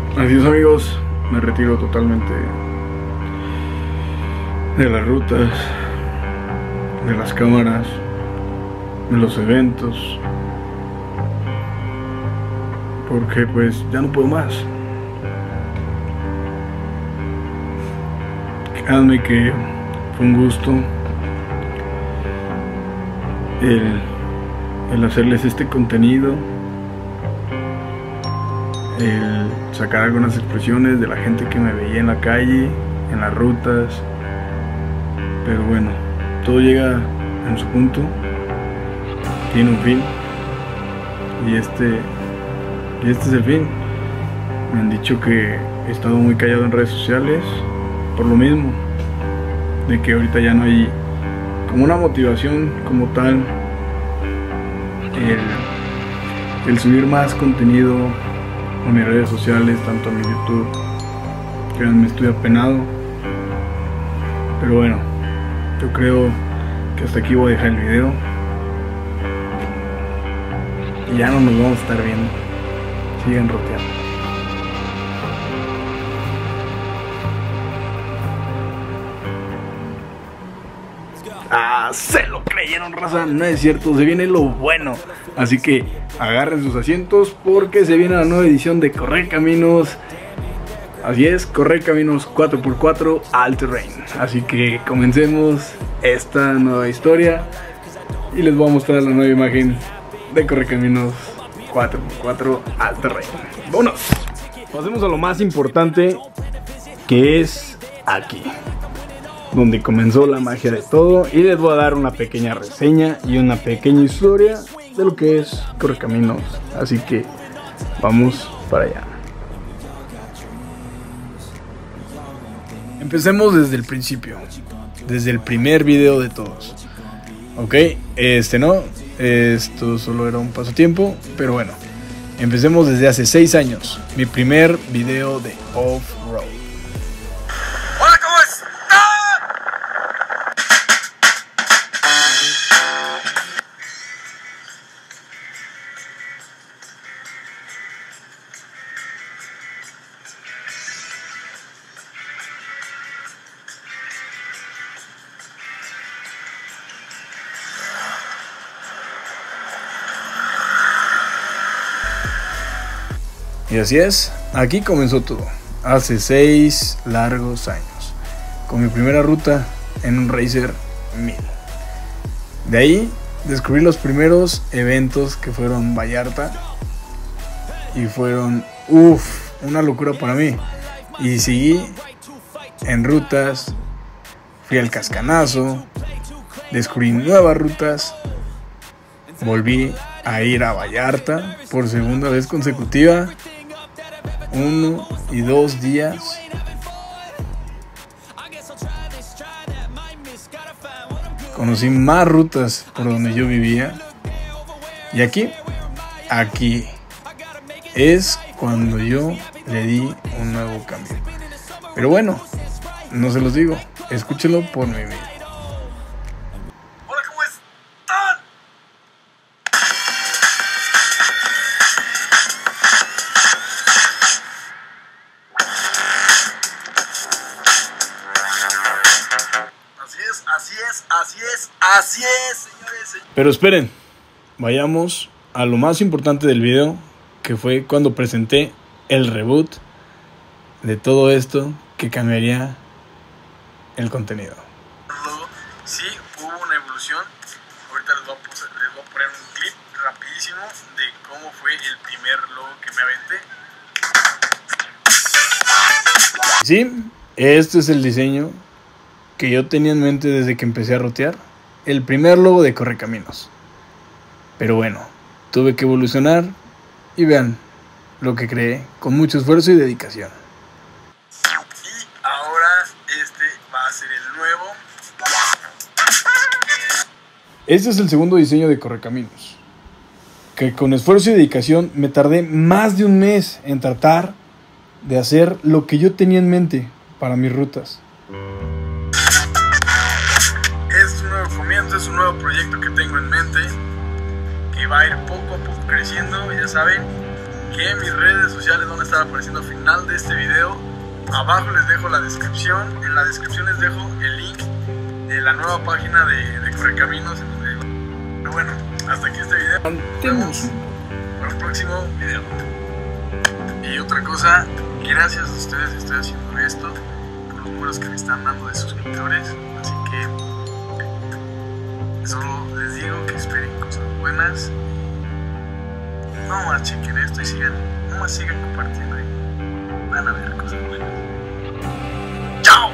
Adiós amigos, me retiro totalmente de las rutas, de las cámaras, de los eventos, porque pues ya no puedo más. Créanme que fue un gusto el hacerles este contenido, el sacar algunas expresiones de la gente que me veía en la calle, en las rutas. Pero bueno, todo llega en su punto, tiene un fin, y este es el fin. Me han dicho que he estado muy callado en redes sociales por lo mismo, de que ahorita ya no hay como una motivación como tal, el subir más contenido a mis redes sociales, tanto a mi YouTube. Créanme, estoy apenado, pero bueno, yo creo que hasta aquí voy a dejar el video y ya no nos vamos a estar viendo. Sigan roteando. Ah, se lo creyeron, raza. No es cierto, se viene lo bueno. Así que agarren sus asientos porque se viene la nueva edición de Correcaminos. Así es, Correcaminos 4x4 All Terrain. Así que comencemos esta nueva historia y les voy a mostrar la nueva imagen de Correcaminos 4x4 All Terrain. ¡Vámonos! Pasemos a lo más importante, que es aquí, donde comenzó la magia de todo, y les voy a dar una pequeña reseña y una pequeña historia de lo que es Correcaminos. Así que vamos para allá. Empecemos desde el principio, desde el primer video de todos. Ok, esto solo era un pasatiempo, pero bueno, empecemos desde hace 6 años, mi primer video de off-road. Y así es, aquí comenzó todo, hace 6 largos años, con mi primera ruta en un Racer 1000. De ahí descubrí los primeros eventos, que fueron Vallarta, y fueron, una locura para mí. Y seguí en rutas, fui al Cascanazo, descubrí nuevas rutas, volví a ir a Vallarta por segunda vez consecutiva, 1 y 2 días. Conocí más rutas por donde yo vivía. Y aquí es cuando yo le di un nuevo cambio. Pero bueno, no se los digo, escúchenlo por mi vida. Así es, señores. Pero esperen, vayamos a lo más importante del video, que fue cuando presenté el reboot de todo esto que cambiaría el contenido. Sí, hubo una evolución. Ahorita les voy a poner un clip rapidísimo de cómo fue el primer logo que me aventé. Sí, este es el diseño que yo tenía en mente desde que empecé a rotear, el primer logo de Correcaminos. Pero bueno, tuve que evolucionar y vean lo que creé con mucho esfuerzo y dedicación. Y ahora este va a ser el nuevo. Este es el segundo diseño de Correcaminos, que con esfuerzo y dedicación me tardé más de un mes en tratar de hacer lo que yo tenía en mente para mis rutas. Es un nuevo proyecto que tengo en mente, que va a ir poco a poco creciendo, ya saben. que mis redes sociales van a estar apareciendo al final de este video. Abajo les dejo la descripción, en la descripción les dejo el link de la nueva página de Correcaminos. Pero bueno, hasta aquí este video. Nos vemos para el próximo video. Y otra cosa, gracias a ustedes estoy haciendo esto, por los números que me están dando de suscriptores. Así que solo les digo que esperen cosas buenas. No más chequen esto y sigan compartiendo y van a ver cosas buenas. ¡Chao!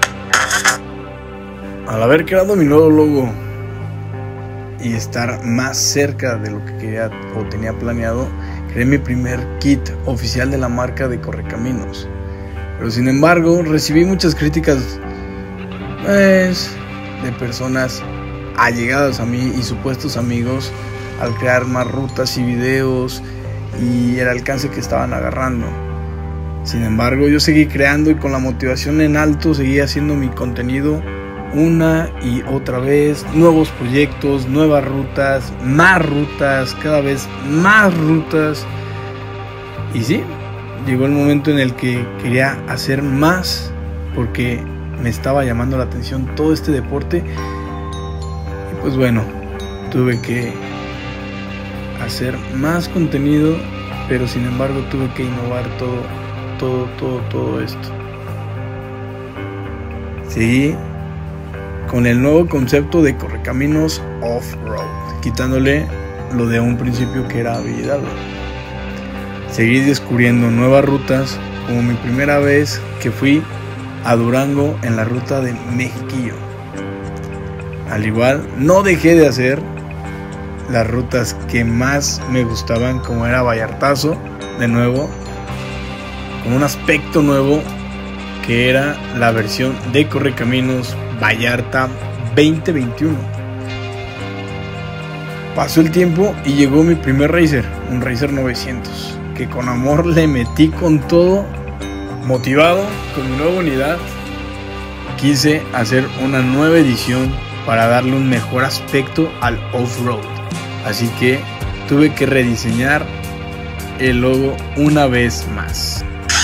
Al haber creado mi nuevo logo y estar más cerca de lo que quería o tenía planeado, creé mi primer kit oficial de la marca de Correcaminos. Pero sin embargo recibí muchas críticas de personas allegadas a mí y supuestos amigos al crear más rutas y videos y el alcance que estaban agarrando. Sin embargo, yo seguí creando y con la motivación en alto seguí haciendo mi contenido una y otra vez, nuevos proyectos, nuevas rutas, cada vez más rutas. Y sí, llegó el momento en el que quería hacer más porque me estaba llamando la atención todo este deporte. Y pues bueno, tuve que hacer más contenido, pero sin embargo tuve que innovar todo esto. Seguí con el nuevo concepto de Correcaminos Off-Road, quitándole lo de un principio que era habilidad. Seguí descubriendo nuevas rutas, como mi primera vez que fui a Durango en la ruta de Mexiquillo. Al igual, no dejé de hacer las rutas que más me gustaban, como era Vallartazo, de nuevo, con un aspecto nuevo, que era la versión de Correcaminos Vallarta 2021. Pasó el tiempo y llegó mi primer Racer, un Racer 900, que con amor le metí con todo, motivado con mi nueva unidad. Quise hacer una nueva edición para darle un mejor aspecto al off-road. Así que tuve que rediseñar el logo una vez más.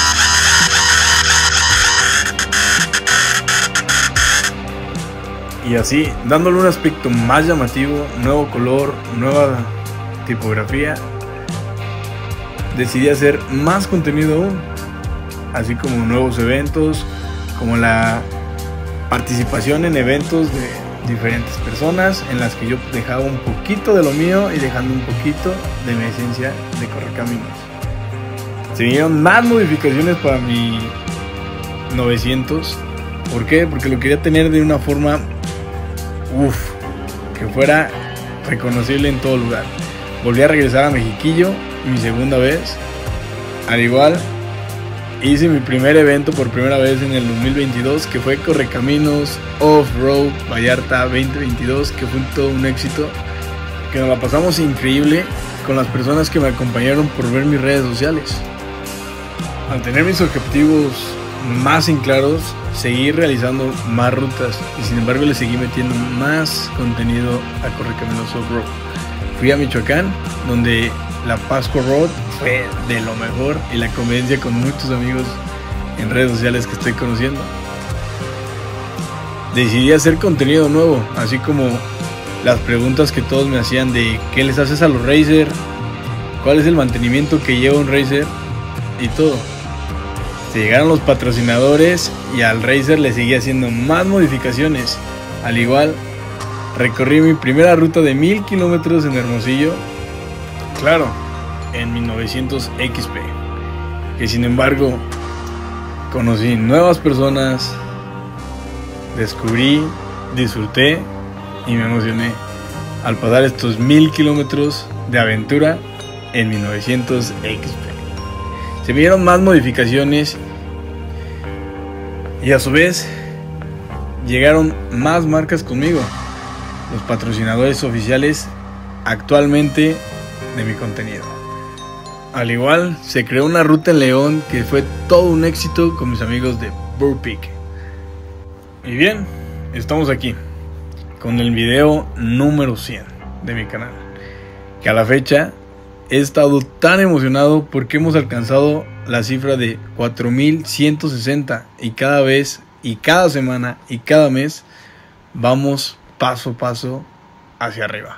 Y así, dándole un aspecto más llamativo, nuevo color, nueva tipografía, decidí hacer más contenido aún, así como nuevos eventos, como la participación en eventos de diferentes personas en las que yo dejaba un poquito de lo mío y dejando un poquito de mi esencia de Correcaminos. Se vinieron más modificaciones para mi 900. ¿Por qué? Porque lo quería tener de una forma que fuera reconocible en todo lugar. Volví a regresar a Mexiquillo, mi segunda vez. Al igual, hice mi primer evento por primera vez en el 2022, que fue Correcaminos Off-Road Vallarta 2022, que fue todo un éxito, que nos la pasamos increíble con las personas que me acompañaron por ver mis redes sociales. Al tener mis objetivos más en claros, seguí realizando más rutas y sin embargo le seguí metiendo más contenido a Correcaminos Off-Road. Fui a Michoacán, donde la Pascua Road fue de lo mejor, y la convivencia con muchos amigos en redes sociales que estoy conociendo. Decidí hacer contenido nuevo, así como las preguntas que todos me hacían de qué les haces a los Racer, cuál es el mantenimiento que lleva un Racer y todo. Se llegaron los patrocinadores y al Racer le seguí haciendo más modificaciones. Al igual, recorrí mi primera ruta de 1000 kilómetros en Hermosillo, claro, en mi 900 XP, que sin embargo conocí nuevas personas, descubrí, disfruté y me emocioné al pasar estos 1000 kilómetros de aventura en mi 900 XP. Se vieron más modificaciones y a su vez llegaron más marcas conmigo, los patrocinadores oficiales actualmente de mi contenido. Al igual, se creó una ruta en León que fue todo un éxito con mis amigos de Burpeak. Y bien, estamos aquí con el video número 100 de mi canal, que a la fecha he estado tan emocionado porque hemos alcanzado la cifra de 4160 y cada vez y cada semana y cada mes vamos paso a paso hacia arriba.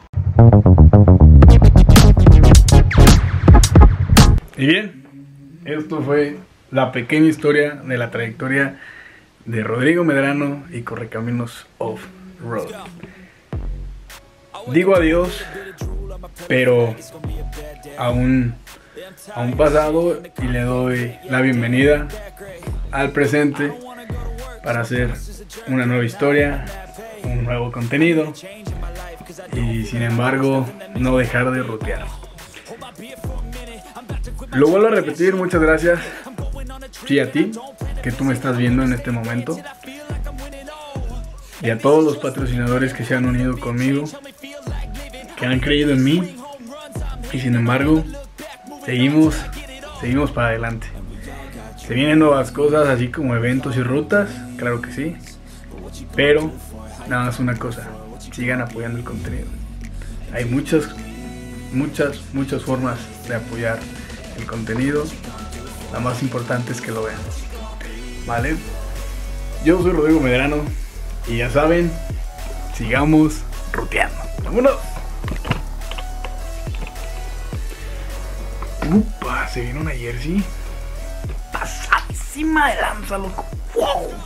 Y bien, esto fue la pequeña historia de la trayectoria de Rodrigo Medrano y Correcaminos Off-Road. Digo adiós, pero a un pasado, y le doy la bienvenida al presente para hacer una nueva historia, un nuevo contenido y sin embargo no dejar de rutear. Lo vuelvo a repetir, muchas gracias, sí, a ti, que tú me estás viendo en este momento, y a todos los patrocinadores que se han unido conmigo, que han creído en mí, y sin embargo seguimos para adelante. Se vienen nuevas cosas, así como eventos y rutas, claro que sí, pero nada más una cosa: sigan apoyando el contenido. Hay muchas formas de apoyar el contenido. La más importante es que lo vean, ¿vale? Yo soy Rodrigo Medrano y ya saben, sigamos ruteando. ¡Vámonos! Upa, se viene una jersey pasadísima de lanza, loco. ¡Wow!